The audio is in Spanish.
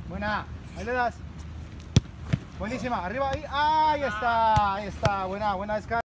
Buena, ahí le das. Buenísima, arriba ahí. Ahí está, buena, buena descarga.